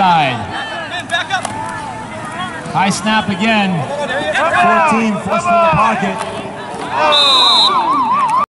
side. High snap again. 14 flushed in the pocket.